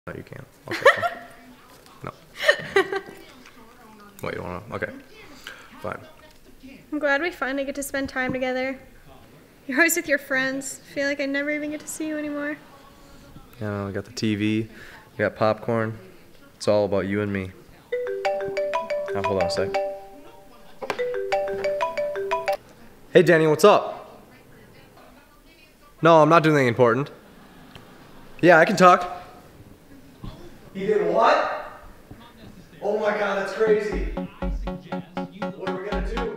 No, you can't. Okay, fine. No. Wait, you wanna? Okay. Fine. I'm glad we finally get to spend time together. You're always with your friends. I feel like I never even get to see you anymore. Yeah, we got the TV, we got popcorn. It's all about you and me. Now, hold on a sec. Hey, Danny, what's up? No, I'm not doing anything important. Yeah, I can talk. He did what? Oh my god, that's crazy. What are we gonna do?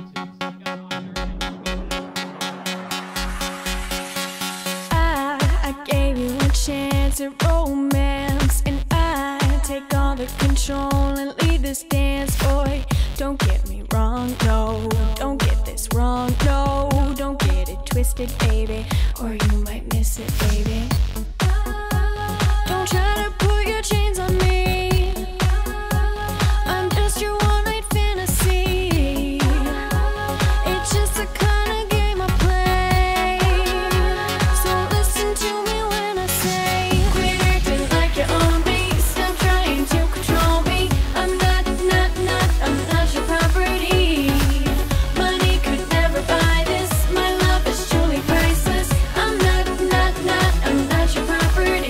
I gave you a chance at romance, and I take all the control and lead this dance. Boy, don't get me wrong, no, don't get this wrong, no, don't get it twisted, baby, or you might miss it, baby. Don't try to put your chains on me. I'm just your one-night fantasy. It's just the kind of game I play. So listen to me when I say, quit acting like you own me. Stop trying to control me. I'm not your property. Money could never buy this. My love is truly priceless. I'm not your property.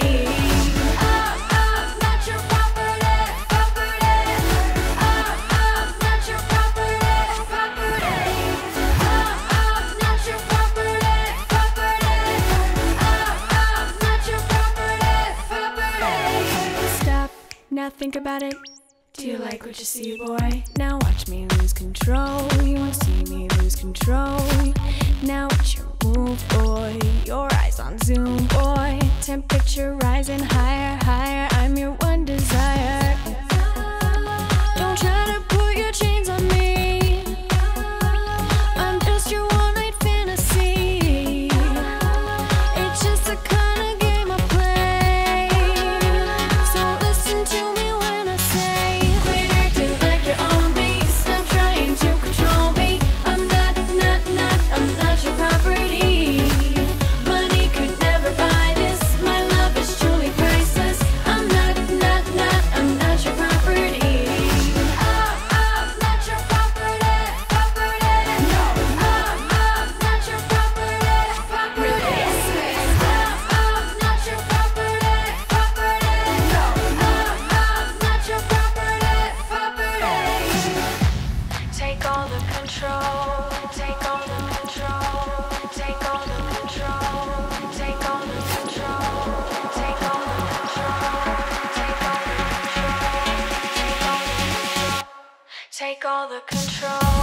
Now think about it. Do you like what you see, boy? Now watch me lose control. You won't see me lose control. Now what's your move, boy? Your eyes on zoom, boy. Temperature rising higher, higher. I'm your one desire. Don't try to put your chains on me. I'm just your one-night fantasy. It's just the kind of game I play. So listen to me when I say, quit acting like you own me. Stop trying to control me. I'm not your property. Money could never buy this. My love is truly priceless. I'm not your property. I'm not your property. No, I'm not your property. Release it. I'm not your property. No, I'm not your property. Take all the control. Take all the control. Take all the control. Take all the control. Take all the control. Take all the control. Take all the control.